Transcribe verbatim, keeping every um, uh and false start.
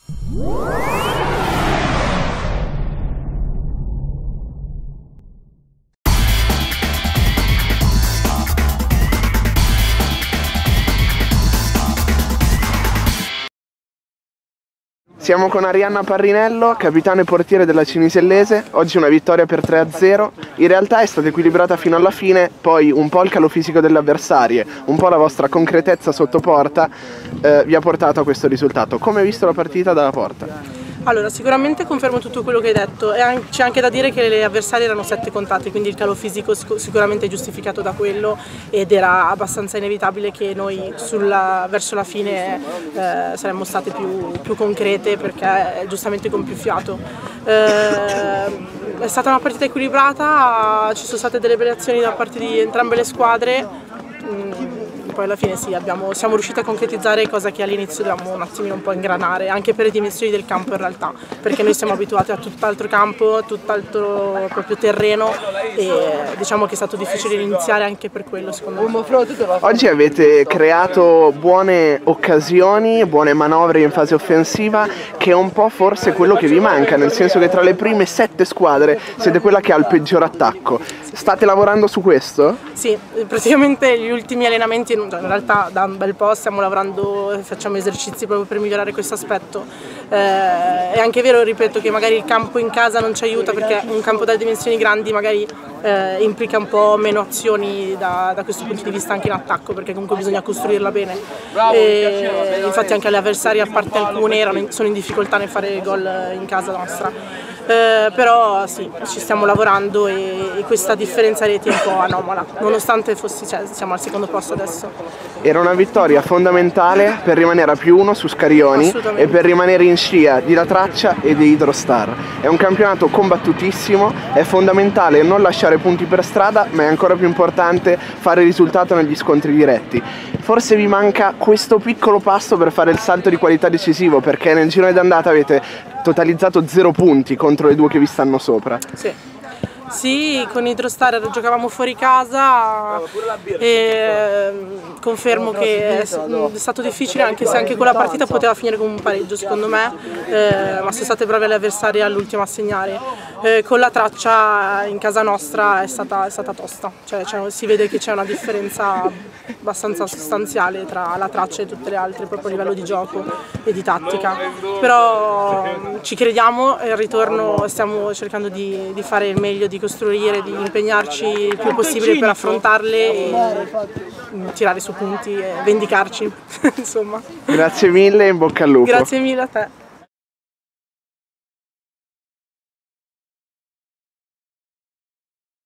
Siamo con Arianna Parrinello, capitano e portiere della Cinisellese. Oggi una vittoria per tre a zero. In realtà è stata equilibrata fino alla fine, poi un po' il calo fisico delle avversarie, un po' la vostra concretezza sotto porta eh, vi ha portato a questo risultato. Come hai visto la partita dalla porta? Allora, sicuramente confermo tutto quello che hai detto e c'è anche da dire che le avversarie erano sette contate, quindi il calo fisico sicuramente è giustificato da quello ed era abbastanza inevitabile che noi sulla, verso la fine eh, saremmo state più, più concrete, perché giustamente con più fiato. Eh, è stata una partita equilibrata, ci sono state delle belle azioni da parte di entrambe le squadre. Mm, poi alla fine sì, abbiamo, siamo riusciti a concretizzare cosa che all'inizio dovevamo un attimino un po' ingranare, anche per le dimensioni del campo in realtà, perché noi siamo abituati a tutt'altro campo, a tutt'altro proprio terreno e diciamo che è stato difficile iniziare anche per quello secondo me. Oggi avete creato buone occasioni, buone manovre in fase offensiva, che è un po' forse quello che vi manca, nel senso che tra le prime sette squadre siete quella che ha il peggior attacco. State lavorando su questo? Sì, praticamente gli ultimi allenamenti, in realtà da un bel po' stiamo lavorando, facciamo esercizi proprio per migliorare questo aspetto. Eh, è anche vero, ripeto, che magari il campo in casa non ci aiuta, perché un campo dalle dimensioni grandi magari eh, implica un po' meno azioni da, da questo punto di vista anche in attacco, perché comunque bisogna costruirla bene. E, infatti anche le avversarie, a parte alcune, erano in, sono in difficoltà nel fare gol in casa nostra. Eh, però sì, ci stiamo lavorando e, e questa differenza reti è un po' anomala, nonostante fossi, cioè, siamo al secondo posto adesso. Era una vittoria fondamentale per rimanere a più uno su Scarioni e per rimanere in scia di La Traccia e di Hydrostar. È un campionato combattutissimo, è fondamentale non lasciare punti per strada, ma è ancora più importante fare risultato negli scontri diretti. Forse vi manca questo piccolo passo per fare il salto di qualità decisivo, perché nel girone d'andata avete totalizzato zero punti contro le due che vi stanno sopra. Sì. Sì, con Hydrostar giocavamo fuori casa e confermo che è stato difficile, anche se anche quella partita poteva finire con un pareggio secondo me, eh, ma sono state brave le avversarie all'ultimo a segnare. Eh, con La Traccia in casa nostra è stata, è stata tosta, cioè, cioè, si vede che c'è una differenza abbastanza sostanziale tra La Traccia e tutte le altre, proprio a livello di gioco e di tattica, però ci crediamo e al ritorno stiamo cercando di, di fare il meglio, di costruire, di impegnarci il più possibile per affrontarle e tirare su punti e vendicarci. Insomma. Grazie mille e in bocca al lupo. Grazie mille a te.